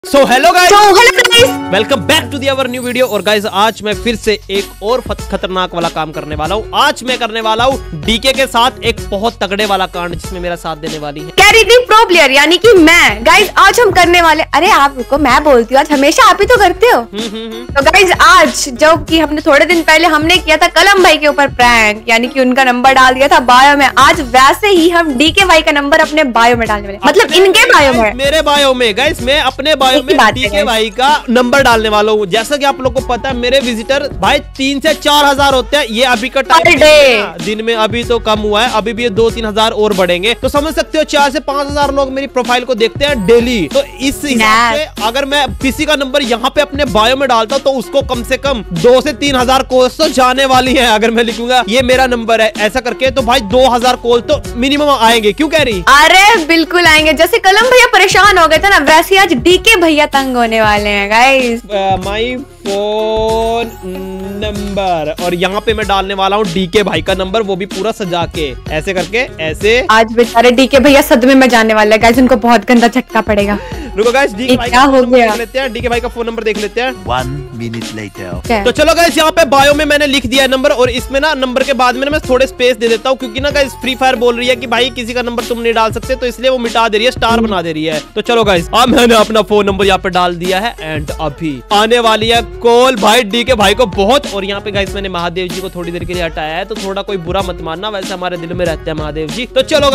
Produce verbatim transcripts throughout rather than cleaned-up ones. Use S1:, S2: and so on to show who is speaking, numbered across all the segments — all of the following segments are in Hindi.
S1: So hello guys, welcome back to the our new video. और गाइस आज मैं फिर से एक और खतरनाक वाला काम करने वाला हूँ। आज मैं करने वाला हूँ डीके के साथ एक बहुत तगड़े वाला कांड जिसमें मेरा साथ देने वाली है
S2: कैरी प्रो प्लेयर यानी कि मैं। गाइस आज हम करने वाले, अरे आप रुको मैं बोलती हूँ, आज हमेशा आप ही तो करते हो। तो गाइस आज जो कि हमने थोड़े दिन पहले हमने किया था कलम भाई के ऊपर प्रैंक, यानी कि उनका नंबर डाल दिया था बायो में, आज वैसे ही हम डीके भाई का नंबर अपने बायो में डालने वाले, मतलब इनके बायो में,
S1: मेरे बायो में। गाइस मैं अपने बायो में डीके भाई का नंबर डालने वाला हूँ। जैसा कि आप लोग को पता है मेरे विजिटर भाई तीन से चार हजार होते हैं। ये अभी का टाइम दिन में अभी तो कम हुआ है, अभी भी ये दो तीन हजार और बढ़ेंगे। तो समझ सकते हो चार से पांच हजार लोग मेरी प्रोफाइल को देखते हैं डेली। तो इस हिसाब से अगर मैं किसी का नंबर यहाँ पे अपने बायो में डालता हूँ तो उसको कम से कम दो से तीन हजार कॉल तो जाने वाली है। अगर मैं लिखूंगा ये मेरा नंबर है ऐसा करके तो भाई दो हजार कॉल तो मिनिमम आएंगे। क्यों कह रही?
S2: अरे बिल्कुल आएंगे। जैसे कलम भैया परेशान हो गए थे ना, वैसे आज डीके भैया तंग होने वाले हैं गाइस।
S1: माई फोन नंबर, और यहाँ पे मैं डालने वाला हूँ डीके भाई का नंबर, वो भी पूरा सजा के ऐसे करके ऐसे।
S2: आज बेचारे डीके भैया सदमे में जाने वाले हैं गाइस, उनको बहुत गंदा झटका पड़ेगा।
S1: रुको गाइस, डीके भाई का फोन नंबर देख लेते हैं। डीके भाई का फोन नंबर देख लेते हैं।
S3: One minute later.
S1: तो चलो गाइस यहाँ पे बायो में मैंने लिख दिया है नंबर, और इसमें ना नंबर के बाद में मैं थोड़े स्पेस दे देता हूँ क्योंकि ना गाइस फ्री फायर बोल रही है कि भाई किसी का नंबर तुम नहीं डाल सकते, तो इसलिए वो मिटा दे रही है, स्टार बना दे रही है। तो चलो गाइस अब मैंने अपना फोन नंबर यहाँ पे डाल दिया है एंड अभी आने वाली है कॉल भाई डीके भाई को बहुत। और यहाँ पे गाइस मैंने महादेव जी को थोड़ी देर के लिए हटाया है, तो थोड़ा कोई बुरा मत मानना, वैसे हमारे दिल में रहते हैं महादेव जी। तो चलो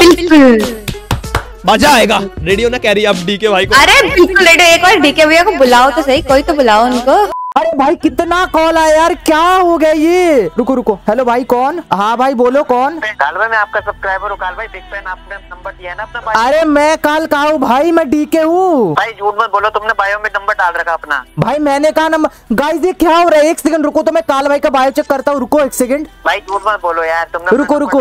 S1: मजा आएगा। रेडियो ना कह रही अब डीके भाई को।
S2: अरे बिल्कुल रेडियो, एक बार डीके भैया को बुलाओ तो सही, कोई तो बुलाओ उनको।
S4: अरे भाई कितना कॉल आया यार, क्या हो गया ये? रुको रुको, हेलो भाई कौन? हाँ भाई बोलो कौन?
S5: कालवा में आपका सब्सक्राइबर हूँ। काल भाई बिग फैन, आपने नंबर दिया है ना अपना भाई।
S4: अरे मैं काल कहा हूँ भाई, मैं डीके हूँ
S5: भाई। झूठ मत बोलो, तुमने बायो में नंबर डाल रखा अपना।
S4: भाई मैंने कहा नंबर। गाइस ये क्या हो रहा है? एक सेकंड रुको तो मैं काल भाई का बायो चेक करता हूँ। रुको एक सेकंड
S5: भाई, झूठ मत बोलो यार तुमने।
S4: रुको रुको,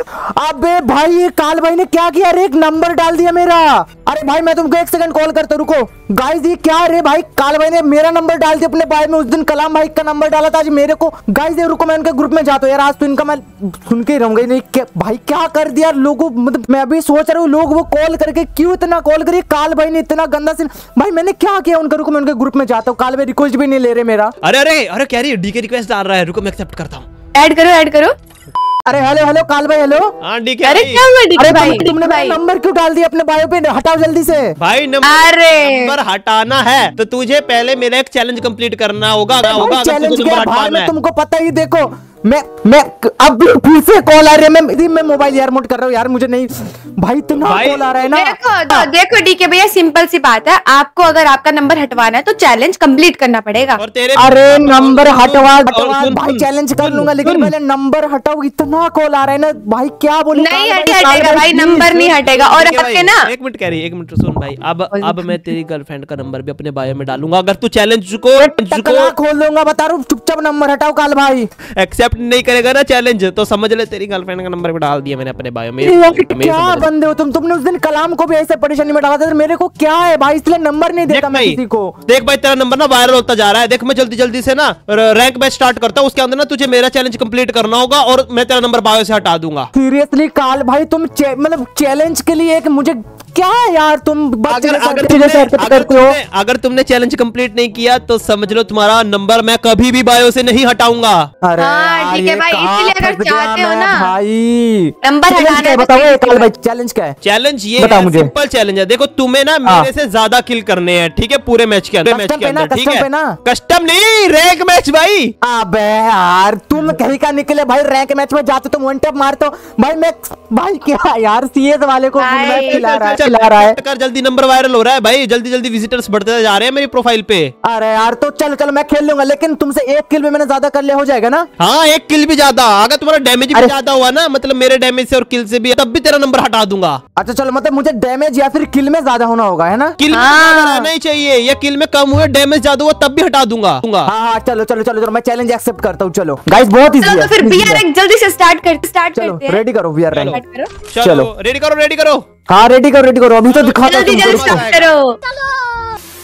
S4: अबे भाई ये काल भाई ने क्या किया रे? एक नंबर डाल दिया मेरा। अरे भाई मैं तुमको एक सेकंड कॉल करता हूँ, रुको। गाइस ये क्या रे भाई? काल भाई ने मेरा नंबर डाल दिया अपने बायो में। उस दिन कलाम भाई का नंबर डाला था, आज मेरे को। गाइस ये रुको मैं उनके ग्रुप में जाता हूँ यार, आज तो इनका मैं सुन के ही रहूंगा। नहीं क्या भाई क्या कर दिया लोगों, मतलब मैं अभी सोच रहा हूँ लोग वो कॉल करके क्यों इतना कॉल करिए, काल भाई ने इतना गंदा सीन। भाई मैंने क्या किया उनका? रुको मैं उनके ग्रुप में जाता हूँ। काल भाई रिक्वेस्ट भी नहीं ले रहे मेरा।
S1: अरे अरे अरे कह रही है डीके रिक्वेस्ट डाल रहा है, रुको मैं एक्सेप्ट करता हूँ।
S2: ऐड करो ऐड करो।
S4: अरे हेलो हेलो काल भाई हेलो।
S1: हाँ डीके।
S2: अरे क्या हुआ डीके भाई?
S4: तुमने मेरा नंबर क्यों डाल दिया अपने बायो पे? हटाओ जल्दी से
S1: भाई नंबर।
S2: अरे
S1: नंबर हटाना है तो तुझे पहले मेरा एक चैलेंज कंप्लीट करना होगा। होगा
S4: चैलेंज क्या भाई, तुमको पता ही। देखो मैं मैं अब फिर से कॉल आ रही है, मैं मैं मोबाइल एयरमोड कर रहा हूँ यार, मुझे नहीं भाई इतना कॉल आ रहा है ना।
S2: देखो देखो डीके भैया, सिंपल सी बात है, आपको अगर आपका नंबर हटवाना है तो चैलेंज कंप्लीट करना पड़ेगा।
S1: और तेरे
S4: अरे नंबर हटवा हटवा भाई, चैलेंज कर लूंगा लेकिन पहले नंबर हटाओ। इतना कॉल आ रहा है ना भाई, क्या बोलूं?
S2: नहीं हटेगा भाई, नंबर नहीं हटेगा। और आपके ना
S1: एक मिनट कह रही एक मिनट सुन भाई, अब अब मैं तेरी गर्लफ्रेंड का नंबर भी अपने बायो में डालूंगा अगर तू चैलेंज को
S4: खोल दूंगा। बता रहा हूँ चुपचाप नंबर हटाओ। काल भाई
S1: एक्सेप्ट नहीं करेगा ना चैलेंज तो समझ ले तेरी गर्लफ्रेंड का नंबर भी डाल दिया मैंने अपने बायो में।
S4: क्या बंदे हो तुम? तुमने उस दिन कलाम को भी ऐसे परेशानी में डाला था, मेरे को क्या है भाई? इसलिए नंबर नहीं देता मैं किसी को।
S1: देख भाई तेरा नंबर ना वायरल होता जा रहा है। देख मैं जल्दी जल्दी से ना रैंक मैच स्टार्ट करता हूँ, उसके अंदर ना तुझे मेरा चैलेंज कंप्लीट करना होगा और मैं तेरा नंबर बायो से हटा दूंगा।
S4: सीरियसली काल भाई तुम मतलब चैलेंज के लिए एक मुझे क्या यार तुम
S1: अगर अगर तुमने, अगर, तुमने, अगर तुमने चैलेंज कंप्लीट नहीं किया तो समझ लो तुम्हारा नंबर मैं कभी भी बायो से नहीं हटाऊंगा।
S4: अरे
S2: हाँ, ठीक है भाई, इसलिए अगर चाहते हो ना
S4: भाई
S2: नंबर हटाना है,
S4: बताओ काल भाई चैलेंज क्या है?
S1: चैलेंज ये है, सिंपल चैलेंज है। देखो तुम्हें ना मेरे से ज्यादा किल करने हैं, ठीक है, पूरे मैच के अंदर। मैच के अंदर ठीक है, कस्टम नहीं रैंक मैच भाई।
S4: अबे यार तुम कहीं का निकले भाई, रैंक मैच में जाते तुम वन टैप मारते हो भाई। मैं भाई क्या यार सीएस वाले को खिला रहा है खिला रहा है।
S1: कर जल्दी, नंबर वायरल हो रहा है भाई, जल्दी जल्दी विजिटर्स बढ़ते जा रहे हैं मेरी प्रोफाइल पे।
S4: अरे यार तो चलो चलो मैं खेल लूंगा, लेकिन तुमसे एक किल भी मैंने ज्यादा कर लिया हो जाएगा ना?
S1: हाँ एक किल भी ज्यादा, अगर तुम्हारा डैमेज भी ज्यादा हुआ ना, मतलब मेरे डैमेज से और किल से भी, तब भी तेरा नंबर हटा दूंगा।
S4: अच्छा चलो, मतलब मुझे डैमेज या फिर किल में ज्यादा होना होगा है ना?
S1: किल में ज्यादा रहना ही चाहिए, या किल में कम हुआ डैमेज ज्यादा हुआ तब भी हटा दूंगा।
S4: हाँ हाँ चलो चलो चलो चलो मैं चैलेंज एक्सेप्ट करता हूँ। चलो गाइस बहुत इजी है।
S2: फिर वीआर जल्दी से स्टार्ट करते स्टार्ट करते हैं।
S4: रेडी करो वीआर,
S1: चलो रेडी करो रेडी करो।
S4: हाँ रेडी करो रेडी करो, अभी तो दिखा दो।
S2: जल्दी जल्दी स्टार्ट करो।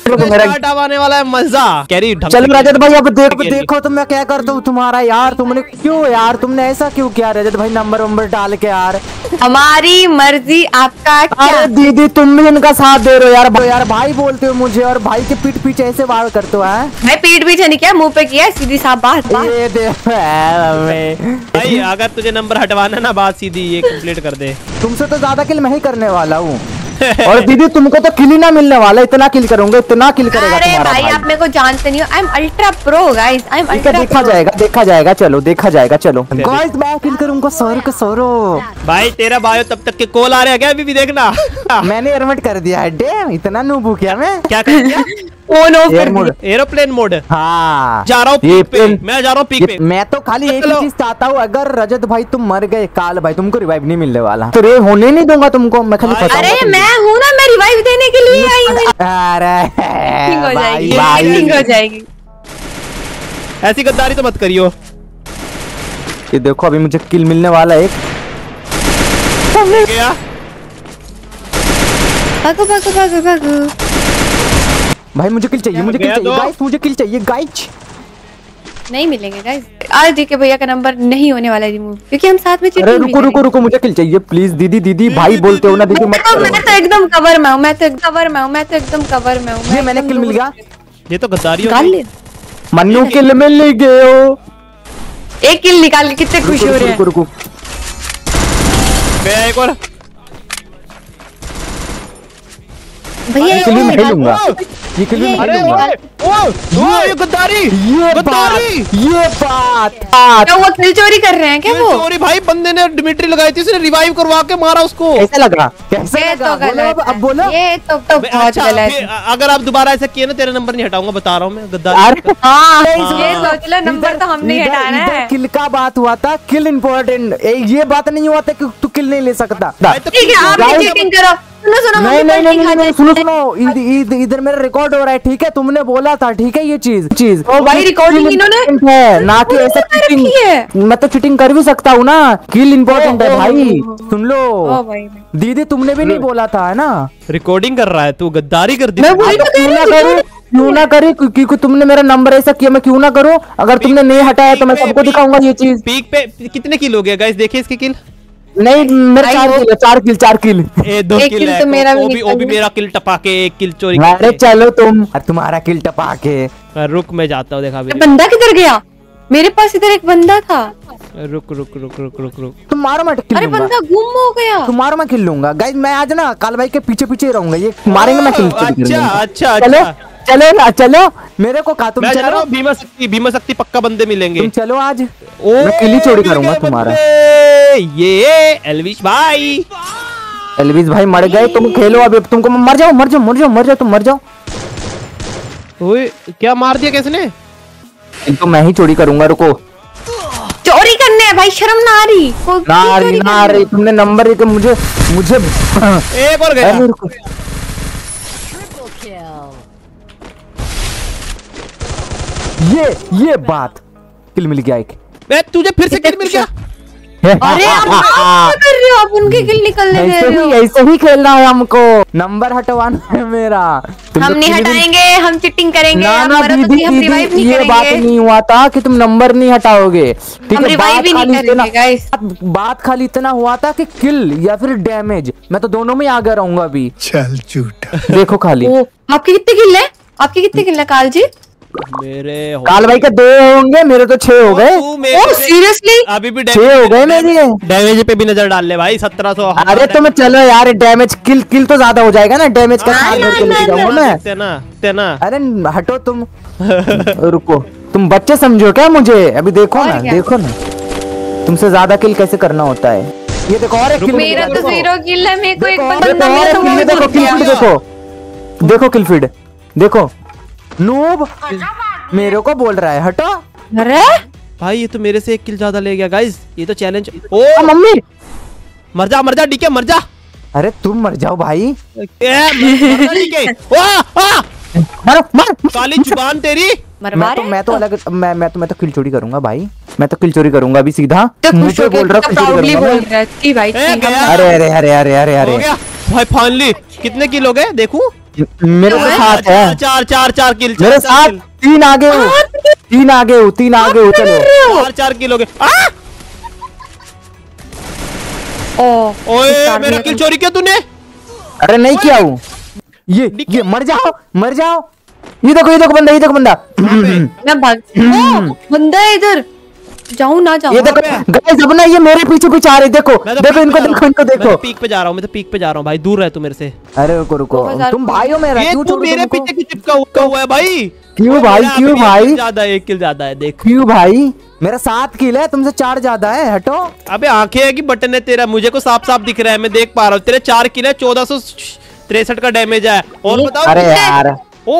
S1: हटाने वाला है मजा कैरी।
S4: चलो रजत भाई अब देखो देखो तो मैं क्या करता हूँ तुम्हारा यार। तुमने क्यों यार तुमने ऐसा क्यों किया रजत भाई नंबर वंबर डाल के यार।
S2: हमारी मर्जी आपका क्या।
S4: अरे दीदी तुम भी इनका साथ दे रहे हो यार। यार भाई बोलते हो मुझे और भाई के पीठ पीछे ऐसे वार करते हो।
S2: मैं पीठ पीछे नहीं किया, मुंह पे किया, सीधी साफ बात।
S4: ये
S1: भाई अगर तुझे नंबर हटवाना ना बात सीधी ये कंप्लीट कर दे।
S4: तुमसे तो ज्यादा किल मैं ही करने वाला हूँ। और दीदी तुमको तो किल ही ना मिलने वाला, इतना किल करूंगा इतना किल करेगा
S2: अरे
S4: तुम्हारा
S2: भाई,
S4: भाई।
S2: आप मेरे को जानते नहीं हो, I am ultra pro guys, I am ultra.
S4: देखा जाएगा देखा जाएगा चलो देखा जाएगा चलो गाइस। मैं किल करूंगा सौर को सौरो।
S1: भाई तेरा बायो तब तक के कॉल आ रहे हैं क्या अभी भी देखना।
S4: मैंने एयरमेट कर दिया है। डैम इतना नूबू किया मैं।
S1: क्या कर दिया?
S2: ऑन ऑफ कर दिया।
S1: Aeroplane mode.
S4: हाँ
S1: जा रहा हूँ पीक पे, मैं जा रहा हूँ पीक पे।
S4: मैं तो खाली एक ही चीज चाहता हूँ, अगर रजत भाई तुम मर गए काल भाई तुमको रिवाइव नहीं मिलने वाला, तो रे होने नहीं दूंगा तुमको मैं खाली।
S2: अरे मैं हूँ ना, मैं रिवाइव देने के लिए आई हूँ।
S4: अरे
S2: हो जाएगी
S4: भाई
S2: हो जाएगी।
S1: ऐसी गद्दारी तो मत करियो।
S4: ये देखो अभी मुझे किल मिलने वाला एक।
S1: गया
S2: भागो भागो भागो भागो।
S4: भाई मुझे किल चाहिए मुझे किल चाहिए गाइस मुझे किल चाहिए गाइस।
S2: नहीं मिलेंगे गाइस, आज डी के भैया का नंबर नहीं होने वाला रिमूव, क्योंकि हम साथ में चीटिंग।
S4: अरे रुको रुको रुको मुझे किल चाहिए प्लीज। दीदी दीदी भाई बोलते हो ना दीदी मत करो।
S2: मैं तो एकदम कवर में हूँ, मैं तो कवर में हूँ, मैं तो एकदम कवर में हूँ।
S4: ये मैंने किल मिल गया।
S1: ये तो गद्दारी
S2: निकाल ले।
S4: मन्नू किल मिल गए हो।
S2: एक किल निकाल के कितने खुश हो रहे हैं।
S4: रुको रुको
S1: गया एक और।
S2: भैया
S4: ये किल मैं ही लूंगा, ये किल मैं
S1: अरे
S4: ही लूंगा।
S1: ओ ओ ये गद्दारी
S4: ये बात
S1: गद्दारी।
S4: ये बात
S2: क्या वो किल चोरी कर रहे हैं क्या वो?
S1: चोरी भाई बंदे ने डिमिट्री लगाई थी, उसने रिवाइव करवा के मारा उसको।
S4: कैसे लगा कैसे
S2: ये
S4: लगा
S2: तो
S4: बोलो
S2: गलत
S4: अब अब बोलो।
S2: है, ये तो तो बहुत
S1: अच्छा,
S2: गलत
S1: फिर
S2: है।
S1: अगर आप दोबारा ऐसा किए ना तेरा नंबर नहीं हटाऊंगा, बता रहा हूँ मैं गद्दारी।
S4: अरे
S2: हाँ
S4: हाँ।
S2: ये सोच लो, नंबर तो हमने
S4: इधर-
S2: हटाना
S4: इधर
S2: है।
S4: किल का बात हुआ था, किल इम्पोर्टेंट। ये बात नहीं हुआ था कि तू किल नहीं ले सकता।
S1: भाई तो
S2: ठीक है, आप भी
S4: Guys-
S2: चीटिंग करो। सुनो सुनो, हम
S4: नहीं
S2: भी
S4: नहीं नहीं
S2: cheating
S4: नहीं नहीं,
S2: खाते
S4: सुनो
S2: हैं।
S4: सुनो इध- इध- इधर मेरा रिकॉर्ड हो रहा है ठीक है। तुमने बोला था ठीक है ये चीज चीज
S2: ओ भाई, recording इन्होंने
S4: है ना कि ऐसा
S2: कर रखी है।
S4: चीटिंग। मैं तो चीटिंग कर भी सकता हूँ ना। किल इम्पोर्टेंट है
S2: ओ,
S4: भाई।
S2: ओ,
S4: सुन लो
S2: ओ भाई,
S4: दीदी तुमने भी नहीं बोला था है ना।
S1: रिकॉर्डिंग कर रहा है तू, गद्दारी कर दी।
S2: मैं वही तो कह
S4: क्यों
S2: रही
S4: ना
S2: हूँ,
S4: करूँ क्यों ना करे क्योंकि तुमने मेरा नंबर ऐसा किया, मैं क्यों ना करूँ। अगर तुमने नहीं हटाया तो मैं
S1: पीक पे-
S4: सबको दिखाऊंगा ये चीज।
S1: पीक पे कितने किल हो गए गाइस, देखिए इसके किल।
S4: नहीं मेरे
S2: I
S4: चार
S2: hope-
S4: किल है, चार किल चार किल।
S1: ए दो
S2: एक
S1: किल
S2: किल
S1: है
S2: तो मेरा भी
S1: वो भी वो भी
S2: निकल गया।
S1: मेरा किल टपा के एक किल चोरी
S4: अरे
S1: करके।
S4: चलो तुम अरे तुम्हारा किल टपा के।
S1: रुक मैं जाता हूँ, देखा
S2: ये
S1: मेरे।
S2: बंदा किधर गया? मेरे पास इधर एक बंदा था।
S1: रुक रुक रुक रुक रुक रुक
S4: तुम मारो मैं किल
S2: अरे
S4: लूंगा।
S2: बंदा गुम हो गया।
S4: तुम मारो मैं किल लूंगा गाइस। मैं आज ना काल भाई के पीछे पीछे ही रहूंगा, ये मारेंगे मैं किल
S1: अच्छा अच्छा
S4: चलो
S1: अच्छा।
S4: चलो ना चलो मेरे को कहा तुम
S1: मैं जा रहा
S4: चलो
S1: हूँ भीमा शक्ति, भीमा शक्ति पक्का बंदे मिलेंगे।
S4: तुम चलो आज।
S1: ओ
S4: मैं किल ही चोरी
S1: मिल
S4: करूंगा
S1: गए
S4: तुम्हारा।
S1: बंदे। ये एलविश भाई
S4: एलविस भाई मर गए। तुम खेलो अभी, तुमको मर जाओ मर जाओ मर जाओ मर जाओ तुम मर जाओ।
S1: ओए क्या मार दिया किसने?
S4: इनको मैं ही चोरी करूंगा। रुको
S2: चोरी करने है भाई, शर्म ना आ रही? को-
S4: ना
S2: क्यों
S4: रही
S2: चोरी
S4: ना
S2: करनी?
S4: रही तुमने नंबर एक मुझे मुझे
S1: एक और गया।
S4: अरे रुको ये ये बात किल मिल गया एक।
S1: बे तुझे फिर से किल मिल गया।
S2: अरे आप क्या कर रहे हो? आप उनके किल निकलने दे
S4: ऐसे
S2: रहे
S4: ही
S2: हो।
S4: ऐसे ही खेलना है हमको। नंबर हटवाना है मेरा। तुम
S2: हम
S4: तो
S2: नहीं
S4: किल भी-
S2: हटाएंगे, हम चीटिंग करेंगे।
S4: ना
S2: हम
S4: ना
S2: मरा तो
S4: दीदी
S2: भी हम रिवाइव
S4: दीदी
S2: नहीं
S4: ये बात
S2: करेंगे।
S4: नहीं हुआ था कि तुम नंबर नहीं हटाओगे ठीक
S2: हम
S4: है।
S2: रिवाइव
S4: बात
S2: भी नहीं
S4: खाली इतना
S2: करेंगे गाइस।
S4: बात खाली इतना हुआ था कि किल या फिर डैमेज, मैं तो दोनों में ही आगे रहूंगा अभी।
S3: चल झूठा।
S4: देखो खाली
S2: ओ, आपके कितने किल है? आपके कितने किल है काल जी?
S1: मेरे हो-
S4: काल भाई के दो होंगे, मेरे तो छह हो गए।
S1: तू मेरे
S2: ओ
S1: से-
S2: सीरियसली?
S1: अभी भी
S4: छह हो गए मेरे।
S1: डैमेज पे भी नजर डाल ले भाई। सत्रह सौ
S4: अरे तुम चलो यार, डैमेज किल किल तो ज्यादा हो जाएगा ना, डैमेज का
S2: ना,
S4: साथ
S2: ना,
S4: भर के लेके
S2: ना,
S4: जाऊंगा मैं।
S1: तेना तेना
S4: अरे हटो तुम रुको, तुम बच्चे समझो क्या मुझे? अभी देखो
S2: और
S4: ना
S2: क्या?
S4: देखो ना तुमसे ज्यादा किल कैसे करना होता है। ये देखो और एक किल
S2: मेरा तो जीरो किल है, मेरे को एक
S4: देखो,
S2: बंदा
S4: देखो,
S2: मेरा तो
S4: और एक
S2: वो
S4: किल, देखो
S2: भी
S4: किल
S2: गया।
S4: फीड देखो देखो किल फीड देखो। नूब मेरे को बोल रहा है हटो।
S2: अरे
S1: भाई ये तो मेरे से एक किल ज्यादा ले गया गाइस। ये तो चैलेंज। ओ
S4: ओ मम्मी
S1: मर जा मर जा डीके मर जा।
S4: अरे तुम मर जाओ भाई।
S1: ए, मर मर जा डीके। वाह वाह
S4: मरो मर
S1: काली जुबान तेरी।
S2: मरवा
S4: मैं तो
S2: रहे
S4: मैं तो अलग मैं मैं तो मैं तो किल चोरी करूंगा भाई। मैं तो किल चोरी करूंगा अभी सीधा।
S2: तो खुश
S4: मुझे
S2: हो
S4: बोल रहा हूँ, किल चोरी
S2: प्राउडली
S4: करूंगा
S2: बोल
S4: मैं।
S2: रहा है। थी भाई
S1: ए,
S2: थी।
S1: गया।
S4: अरे अरे अरे अरे अरे
S1: हो
S4: अरे
S1: गया भाई फाइनली। कितने किल हो गए देखूं?
S4: मेरे तो साथ है,
S1: चार चार चार किल
S4: मेरे साथ तीन आगे हूँ, तीन आगे हूँ, तीन आगे हूँ, चलो
S1: चार चार किल हो गए।
S2: ओ,
S1: ओए मेरा किल चोरी किया तूने?
S4: अरे नहीं किया हूँ, ये ये मर जाओ मर जाओ। ये देखो ये देखो बंदा, ये देखो बंदा,
S2: मैं भाग, ओ, बंदा है इधर, जाऊँ ना जाऊँ?
S4: ये देखो गाइस, अब ना ये मेरे पीछे पीछे आ रहे, देखो देखो इनको देखो इनको देखो।
S1: मैं पीक पे जा रहा हूँ, मैं तो पीक पे जा रहा हूँ भाई, दूर रह तू मेरे से।
S4: अरे रुको रुको, तुम भाई हो मेरा, क्यों
S1: तू मेरे पीछे क्यों चिपका हुआ है भाई?
S4: क्यों भाई क्यों भाई?
S1: ज्यादा एक किल ज्यादा है देख।
S4: क्यों भाई? मेरा सात किल है, तुमसे चार ज्यादा है, हटो।
S1: अबे आंखें है कि बटन है तेरा? मुझे को साफ साफ दिख रहा है, मैं देख पा रहा हूँ। तेरे चार किल है, चौदह सौ तिरसठ का डैमेज है। और बताओ।
S4: अरे यार
S1: ओ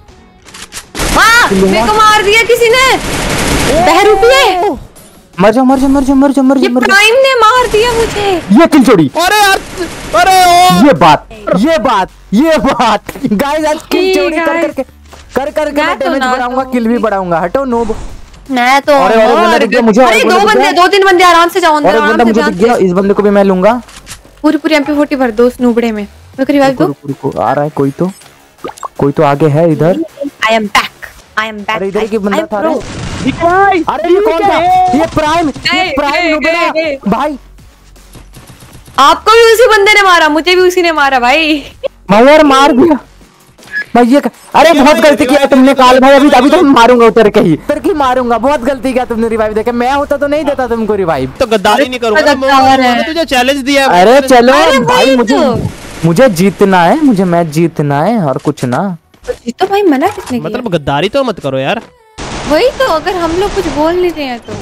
S2: मेरे को मार दिया किसी ने, बहरूपिये।
S4: मर जाओ मर जाओ मर जाओ मर जाओ मर
S2: ये
S4: जाओ।
S2: प्राइम ने मार दिया मुझे।
S4: ये किल चोरी।
S1: अरे यार, अरे ओ
S4: ये बात ये बात ये बात गाइस, आज किल चोरी कर करके कर कर के मैं डैमेज बढ़ाऊंगा, किल भी बढ़ाऊंगा। हटो नूब।
S2: मैं तो
S4: अरे अरे बंदा दिख गया मुझे,
S2: अरे दो बंदे, दो तीन बंदे आराम से जाओ अंदर,
S4: और बंदा मुझे दिख गया, इस बंदे को भी मैं लूंगा।
S2: पूरी पूरी एमपी फोर्टी भर दो उस नूबड़े में। मैं रिवाइव दो।
S4: रुको रुको, आ रहा है कोई तो, कोई तो आगे है इधर।
S2: I am back, I am back.
S4: अरे इधर की बंदा था। अरे ये कौन था? ये प्राइम, ये प्राइम नूबड़ा भाई।
S2: आपको भी उसी बंदे ने मारा, मुझे भी उसी ने मारा भाई।
S4: भाई यार मार दिया भाई ये। अरे बहुत गलती किया तुमने काल भाई, अभी अभी तो मारूंगा उतर के ही, उतर के मारूंगा। बहुत गलती किया तुमने रिवाइव देके, मैं होता तो नहीं देता तुमको रिवाइव।
S1: तो गद्दारी नहीं करूंगा, मैंने तुझे चैलेंज दिया है।
S4: अरे चलो भाई, मुझे मुझे जीतना है, मुझे मैच जीतना है और कुछ ना।
S2: तो भाई मना किसने किया?
S1: मतलब गद्दारी तो मत करो यार।
S2: वही तो, अगर हम लोग कुछ बोल नहीं रहे हैं तो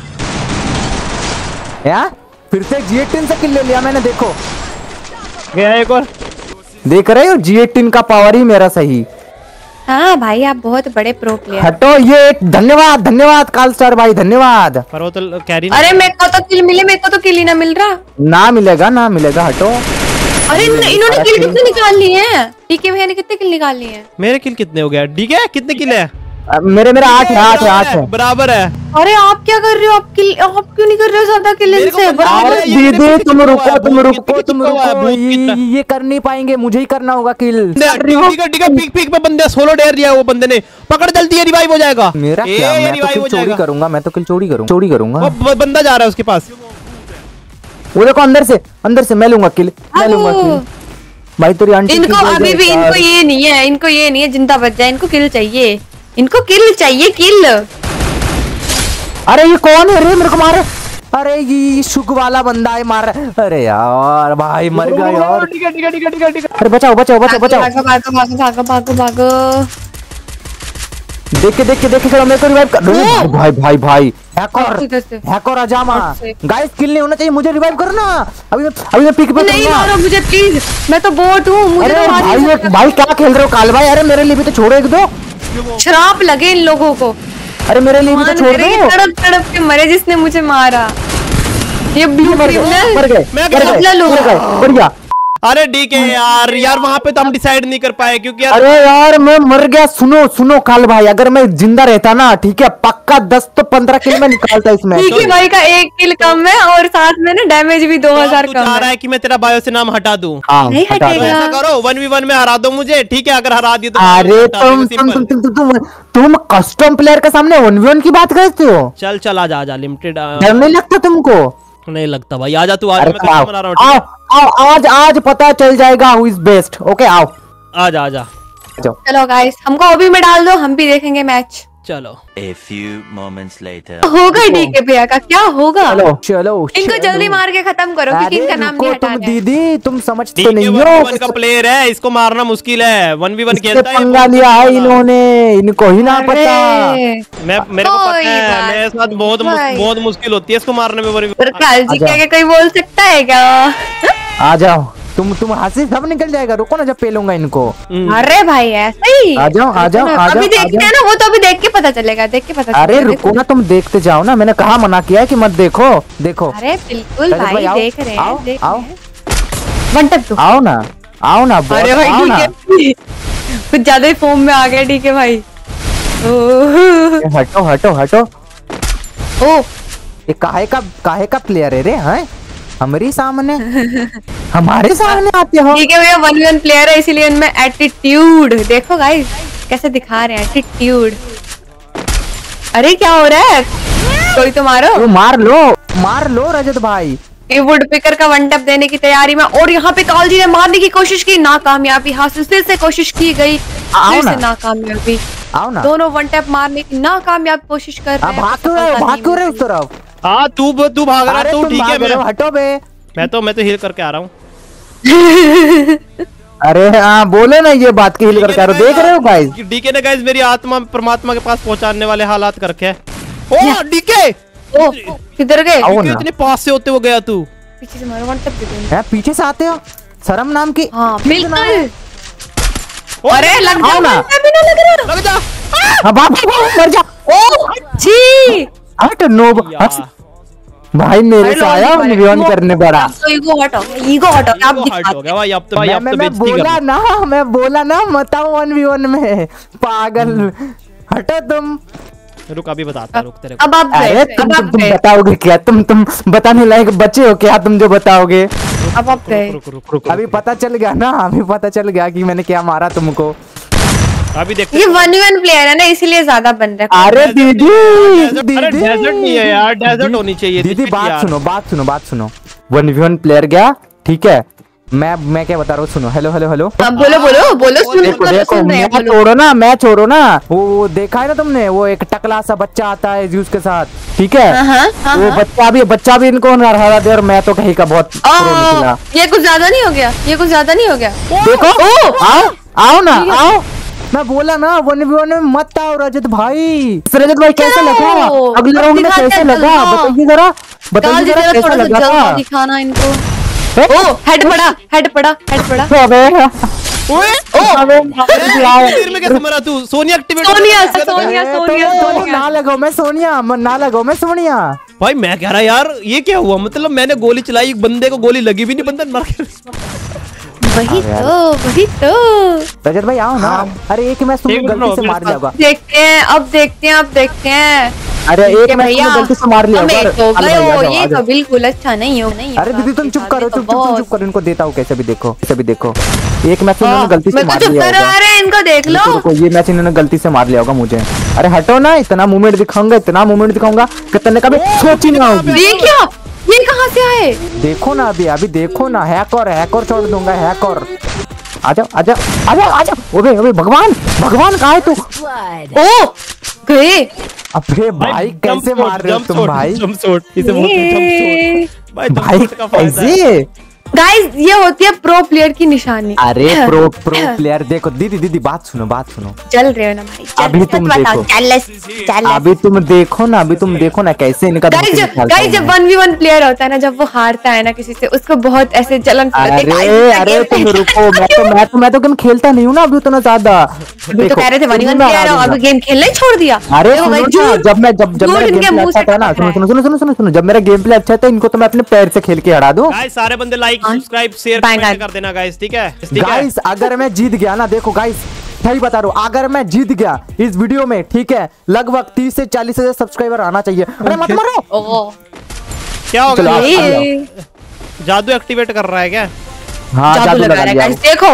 S4: यार फिर से जी एटीन से किल ले लिया मैंने, देखो
S1: गया एक और।
S4: देख रहे हो जी एटीन का पावर ही मेरा सही।
S2: हाँ भाई आप बहुत बड़े प्रो प्लेयर।
S4: हटो ये एक, धन्यवाद धन्यवाद काल स्टार भाई, धन्यवाद।
S1: पर वो तो कैरी।
S2: अरे मेरे को तो किल मिले, मेरे को तो किल ही ना मिल रहा।
S4: ना मिलेगा ना मिलेगा, हटो।
S2: अरे इन्होंने किल कितने निकाल लिए हैं? टीके भैया ने कितने किल निकाल लिए हैं?
S1: मेरे किल कितने हो गया? ठीक है, कितने किल है?
S4: मेरे मेरा आठ है, आठ है, आठ है,
S1: बराबर है।
S2: अरे आप क्या कर रहे हो? आप किल, आप क्यों नहीं कर रहे हो ज्यादा किल इनसे?
S4: अरे दीदी तुम रुको तुम रुको तुम रुको, ये, ये कर नहीं पाएंगे, मुझे ही करना होगा किल।
S1: ठीक है ठीक है, पीक पीक पे बंदे सोलो डेयर दिया वो बंदे ने, पकड़ जल्दी है, रिवाइव हो जाएगा।
S4: मेरा क्या, मैं तो किल चोरी करूंगा, मैं तो किल चोरी करूंगा चोरी करूंगा।
S1: वो बंदा जा रहा है उसके पास,
S4: वो देखो अंदर से अंदर से। मैं लूंगा किल, मैं लूंगा किल भाई। तेरी आंटी
S2: इनको अभी भी इनको ये नहीं है, इनको ये नहीं है जिंदा बच जाए, इनको किल चाहिए, इनको किल चाहिए, किल।
S4: अरे ये कौन है रे, मेरे को मार। अरे ये शुग वाला बंदा है, मार रहा है। अरे यार भाई मर गया यार।
S1: ठीक है ठीक है ठीक है ठीक है ठीक है।
S4: अरे बचाओ बचाओ बचाओ बचाओ।
S2: भागो भागो भागो भागो भागो भागो।
S4: देख के देख के देख के चलो, मेरे को रिवाइव कर। भाई भाई भाई भाई हैकर
S2: इधर से।
S4: हैकर अजामा गाइस, किल नहीं होना चाहिए, मुझे रिवाइव करो ना। अभी मैं अभी मैं पिक पे
S2: नहीं
S4: करूंगा।
S2: मारो मुझे प्लीज, मैं तो बोट हूँ, मुझे
S4: अरे
S2: तो मार
S4: भाई
S2: नहीं
S4: ये
S2: सकता।
S4: भाई क्या खेल रहे हो काल भाई? अरे मेरे लिए भी तो छोड़ो एक दो।
S2: श्राप लगे इन लोगों को।
S4: अरे मेरे लिए भी तो छोड़ दो।
S2: तड़प तड़प के मरे जिसने मुझे मारा। ये ब्लू
S4: मर गए
S2: क्रिमिनल।
S4: मर गए
S1: मैं
S4: मर गए,
S2: लूंगा।
S4: मर गए, बढ़िया।
S1: अरे ठीक है यार, यार वहाँ पे तो हम डिसाइड नहीं कर पाए क्योंकि यार।
S4: अरे यार मैं मर गया। सुनो सुनो काल भाई, अगर मैं जिंदा रहता ना, ठीक है पक्का दस तो पंद्रह किल में निकालता इसमें।
S2: ठीक है भाई का एक किल कम है और साथ में ना डैमेज भी दो हजार
S1: तू
S2: कम
S1: चाह रहा
S2: है।
S1: है कि मैं तेरा बायो से नाम हटा दूं?
S4: हाँ,
S2: नहीं
S4: हटा दो।
S2: हटेगा।
S1: ऐसा करो वन वी वन में हरा दो मुझे, ठीक है? अगर हरा दिए तो
S4: अरे
S1: हटा
S4: तुम
S1: देंगे,
S4: तुम तुम
S1: simple।
S4: तुम तुम तुम कस्टम प्लेयर के सामने वन वी वन की बात करते हो?
S1: चल चल आजा आजा, लिमिटेड
S4: डर नहीं लगता तुमको?
S1: नहीं लगता भाई, आजा तू, आज
S4: अरे
S1: मैं तो
S4: आओ
S1: बना रहा हूँ,
S4: आओ
S1: ठीक है?
S4: आओ, आज आज पता चल जाएगा हु इज बेस्ट। ओके आओ
S1: आजा आजा
S4: जाओ।
S2: चलो गाइस, हमको ओबी में डाल दो, हम भी देखेंगे मैच।
S1: चलो।
S3: A few moments later.
S2: होगा डीके भैया का क्या होगा?
S4: चलो चलो
S2: इनको
S4: चलो।
S2: जल्दी मार के खत्म करो क्योंकि
S4: अरे
S2: इनका नाम
S4: रुको
S2: नहीं
S4: तुम
S2: हटाना है।
S4: दीदी, तुम समझते
S1: ठीक है,
S4: नहीं
S1: वन वी वन
S4: हो।
S1: का प्लेयर है, इसको मारना मुश्किल है। वन वी वन
S4: इससे
S1: खेलता है,
S4: पंगा लिया है इन्होंने, इनको ही ना पता।
S2: अरे,
S1: मैं मेरे को पता
S2: कोई
S1: है,
S2: बात
S1: मेरे साथ बहुत मुस-
S2: भाई।
S1: बहुत मुश्किल होती है इसको मारने में। वन
S2: पर कालजी
S4: आजा।
S2: क्या कोई बोल सकता है क्या?
S4: आ जाओ तुम तुम हंसी सब निकल जाएगा। रुको ना, जब पेलूंगा इनको।
S2: अरे भाई ऐसा ही।
S4: आ जाओ आ जाओ आ जाओ
S2: अभी
S4: आ
S2: देखते
S4: जाओ।
S2: हैं ना, वो तो अभी देख के पता चलेगा, देख के पता
S4: अरे
S2: चलेगा।
S4: रुको ना, तुम देखते जाओ ना, मैंने कहा मना किया है कि मत देखो। देखो
S2: अरे बिल्कुल
S4: रजत भाई,
S2: भाई,
S4: आओ,
S2: देख रहे हैं
S4: आओ,
S2: देख
S4: आओ।
S2: रहे हैं। One tap two.
S4: आओ ना आओ ना बॉस,
S2: अरे भाई
S4: आओ ना।
S2: ठीक है, कुछ ज्यादा ही फॉर्म में आ गया। ठीक है भाई। ओह
S4: हटो हटो हटो।
S2: ओ
S4: ये काहे का काहे का प्लेयर है रे? हैं हमारे सामने हमारे सामने आते हो।
S2: ठीक है भैया, वन वन प्लेयर है इसीलिए उनमें एटीट्यूड देखो गाइस कैसे दिखा रहे हैं एटीट्यूड। अरे क्या हो रहा है, कोई तो मारो।
S4: तो मार लो मार लो रजत भाई।
S2: ये वुड पिकर का वन टैप देने की तैयारी में, और यहाँ पे कालजी ने मारने की कोशिश की, नाकामयाबी हासिल। फिर से कोशिश की गई, फिर से नाकामयाबी।
S4: आओ ना,
S2: दोनों वन टैप मारने की नाकामयाब कोशिश कर रहे हैं।
S4: भाग क्यों रहे हो भाग क्यों रहे हो उस तरफ।
S1: हाँ तू तू भाग रहा है, तू ठीक है। मैं
S4: हटो बे,
S1: मैं तो मैं तो हील करके आ रहा हूँ।
S4: अरे हाँ बोले ना ये बात की हील करके आ रहा हूँ। देख रहे हो गाइस,
S1: डीके ने गाइस मेरी आत्मा परमात्मा के पास पहुंचाने वाले हालात करके है। ओ डीके,
S2: ओ किधर गए,
S1: इतने पास से होते हुए गया तू।
S2: पीछे से मारो वन टैप दे दो।
S4: पीछे से आते हो, शर्म नाम की।
S2: हाँ बिल्कुल।
S4: अरे लग
S2: जाओ ना, लग रहा
S1: लग जा।
S4: हाँ बाप मर जा।
S2: ओ छी
S4: हट नो भाई, मेरे से आया वन करने बड़ा।
S2: तो ईगो हट हो गया, ईगो हट हो गया। अब
S1: हट हो गया भाई, अब तो भाई अब
S4: मैं,
S1: तो
S4: मैं
S1: बेइज्जती कर
S4: बोला ना मैं बोला ना मत आओ वन वी वन में, पागल। हटो तुम।
S1: रुक अभी बताता, रुक तेरे को।
S2: अब आप
S4: अरे
S2: गए,
S4: तुम
S2: अब आप
S4: तुम, तुम
S2: गए,
S4: बताओगे क्या, तुम तुम बताने लायक बच्चे हो क्या, तुम जो बताओगे।
S2: अब आप गए।
S1: रुक रुक रुक,
S4: अभी पता चल गया ना, अभी पता चल गया कि मैंने क्या मारा तुमको।
S1: अभी देखते
S2: ये वन वन प्लेयर है ना इसीलिए ज्यादा बन रहा है।
S4: अरे दीदी
S1: अरे डेजर्ट नहीं है यार, डेजर्ट होनी चाहिए।
S4: दीदी बात सुनो बात सुनो बात सुनो। वन वी वन प्लेयर गया, ठीक है। मैं मैं क्या बता रहा हूँ, सुनो। Hello hello hello.
S2: अब बोलो बोलो बोलो, सुन
S4: देखो
S2: तो
S4: देखो,
S2: सुन रहे हैं,
S4: मैं
S2: बोलो।
S4: छोड़ो ना मैं छोड़ो ना। वो वो देखा है ना तुमने, वो एक टकला सा बच्चा आता है ज्यूस के साथ, ठीक है।
S2: हाँ, हाँ, हाँ,
S4: वो
S2: हाँ।
S4: बच्चा भी बच्चा भी इनको हरा दे, और मैं तो कहीं का बहुत
S2: ओ,
S4: प्रो निकला।
S2: ये कुछ ज्यादा नहीं हो गया, ये कुछ ज्यादा नहीं हो गया।
S4: देखो
S2: ओ,
S4: आओ आओ ना आओ। मैं बोला ना वन वी वन में मत आओ रजत भाई। रजत भाई कैसा लगा अगले राउंड में, कैसा लगा बताइए जरा, बताइए जरा कैसा लगा।
S2: दिखाना इनको। ओ हेड पड़ा हेड पड़ा हेड पड़ा।
S4: अबे
S1: ओए
S4: अबे
S1: देर में कैसे मरा तू? सोनिया एक्टिवेट
S2: सोनिया सोनिया सोनिया
S4: तो
S2: सोनिया
S4: ना लगाओ मैं सोनिया, ना लगाओ मैं सोनिया।
S1: भाई मैं कह रहा यार ये क्या हुआ, मतलब मैंने गोली चलाई, बंदे को गोली लगी भी नहीं, बंदा मर गया।
S2: वही तो वही तो।
S4: रजत भाई आओ ना। अरे एक मैच तुमने गलती से मार लिया होगा।
S2: देखते हैं अब देखते हैं अब देखते हैं।
S4: अरे एक मैच तुमने गलती से मार लिया होगा।
S2: तो गए हो, ये तो बिल्कुल अच्छा नहीं हो नहीं।
S4: अरे दीदी तुम चुप करो, चुप चुप चुप करो, इनको देता हूँ कैसे भी देखो, कैसे भी देखो। एक मैच इन्होंने गलती से मार लिया होगा।
S2: अरे इनको देख लो,
S4: रुको ये मैच इन्होंने गलती से मार लिया होगा मुझे। अरे हटो ना, इतना मूवमेंट दिखाऊंगा इतना मूवमेंट दिखाऊंगा कितने का भी सोची ना होगी।
S2: ये क्या, ये कहाँ से आए?
S4: देखो ना अभी अभी देखो ना, हैक और हैक और छोड़ दूंगा, हैक और। आजा आजा आजा आजा। ओबे ओबे भगवान भगवान कहाँ है तू?
S2: ओ गए।
S4: अबे भाई कैसे मार रहे हो तुम भाई?
S1: जंप शॉट, इसे बोलते हैं जंप शॉट। भाई
S4: भाई कैसे?
S2: गाइस ये होती है प्रो प्लेयर की निशानी।
S4: अरे प्रो प्रो प्लेयर देखो। दीदी दीदी बात सुनो बात सुनो।
S2: चल रहे हो ना भाई,
S4: अभी तुम देखो, अभी तुम देखो ना, अभी तुम देखो ना कैसे इनका।
S2: गाइस गाइस जब वन वी वन प्लेयर होता है ना, जब वो हारता है ना किसी से, उसको बहुत ऐसे जलन सी होती है।
S4: अरे अरे तुम रुको, मैं तो मैं तो मैं तो गेम खेलता नहीं हूँ ना अभी उतना ज्यादा।
S2: तो कह रहे थे वन वी वन प्लेयर हो, अभी गेम खेलना ही छोड़ दिया।
S4: अरे सुनो ना, जब मैं जब जब मेरा गेम प्ले अच्छा था ना, सुनो सुनो सुनो सुनो सुनो, जब मेरा गेम प्ले अच्छा था, इनको तो मैं अपने पैर से खेल के हरा दूं।
S1: गाइस सारे बंदे लाइक सब्सक्राइब शेयर कर देना गाइस, ठीक है
S4: गाइस। अगर मैं जीत गया ना, देखो गाइस सही बता रहा हूँ, अगर मैं जीत गया इस वीडियो में, ठीक है, लगभग तीस से चालीस हजार सब्सक्राइबर आना चाहिए। अरे मत मारो।
S1: क्या हो गया? जादू एक्टिवेट कर रहा है क्या?
S4: हाँ
S2: जादू लगा रहा है, देखो।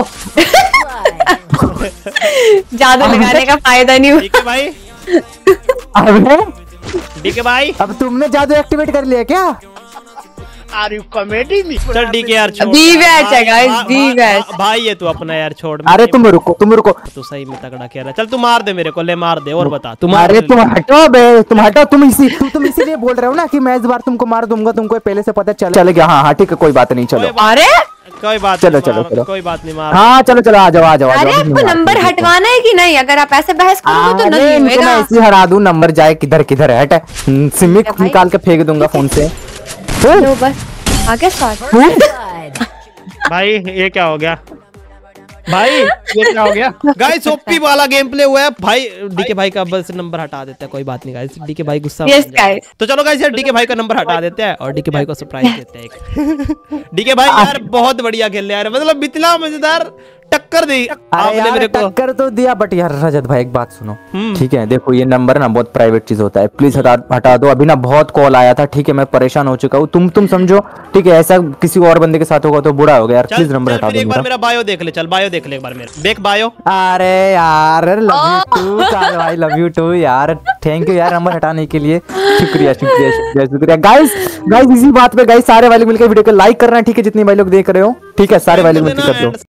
S2: जादू लगाने का फायदा नहीं हुआ।
S1: ठीक है भाई।
S4: अबे
S1: ठीक है भाई,
S4: अब तुमने जादू एक्टिवेट कर लिया क्या?
S1: आर यू कॉमेडी में? चल ठीक है यार, छोड़।
S2: दी बैच है गाइस, दी बैच।
S1: भाई ये तू अपना यार छोड़।
S4: अरे तुम रुको तुम रुको,
S1: तू सही में तगड़ा कह रहा है। चल तू मार दे मेरे को, ले मार दे और बता तुम।
S4: अरे तुम हटो बे, तुम हटो। तुम इसी तु, तुम इसीलिए बोल रहे हो ना कि मैं इस बार तुमको मार दूंगा, तुमको पहले से पता चल चल गया। हाँ हाँ ठीक है, कोई बात नहीं, चलो।
S2: अरे
S1: कोई बात
S4: चलो
S1: नहीं,
S4: चलो चलो,
S1: कोई बात नहीं, मार।
S4: हाँ चलो चलो आ जाओ आ जाओ।
S2: अरे आपको नंबर हटवाना है कि नहीं? अगर आप ऐसे बहस करोगे तो नहीं
S4: मैं
S2: होगा।
S4: ऐसे हरा दूं, नंबर जाए किधर किधर है, हट। सिमिक निकाल के फेंक दूंगा फोन से।
S2: लो बस आगे स्टार्ट।
S1: भाई ये क्या हो गया भाई, ये क्या हो गया? गाइस ओपी वाला गेम प्ले हुआ है भाई। डीके भाई का बस नंबर हटा देते हैं, कोई बात नहीं गाइस, डीके भाई गुस्सा
S2: yes, guys.
S1: तो चलो गाइस यार डीके भाई का नंबर हटा देते हैं और डीके भाई को सरप्राइज देते हैं एक। डीके भाई यार बहुत बढ़िया खेल रहे यार, मतलब इतना मजेदार टक्कर दी
S4: अरे
S1: आपने
S4: यार
S1: मेरे को।
S4: टक्कर तो दिया, बट यार रजत भाई एक बात सुनो,
S1: हम्म।
S4: ठीक है देखो ये नंबर ना बहुत प्राइवेट चीज होता है, प्लीज हटा हटा दो। अभी ना बहुत कॉल आया था, ठीक है मैं परेशान हो चुका हूँ, तुम तुम समझो, ठीक है ऐसा किसी और बंदे के साथ होगा तो बुरा हो गया यार,
S1: चल,
S4: प्लीज नंबर
S1: चल
S4: हटा
S1: फिर
S4: दो
S1: एक बार
S4: मेरा।
S1: मेरा बायो देख ले, चल बायो देख ले एक बार मेरा, देख बायो।
S4: अरे यार लव यू टू काल भाई, लव यू टू यार, थैंक यू यार नंबर हटाने के लिए, शुक्रिया शुक्रिया शुक्रिया शुक्रिया। गाइस गाइस इसी बात पे गाइस सारे वाले मिलकर वीडियो को लाइक करना, ठीक है जितने भाई लोग देख रहे हो, ठीक है सारे भाई लोग मिलकर कर दो।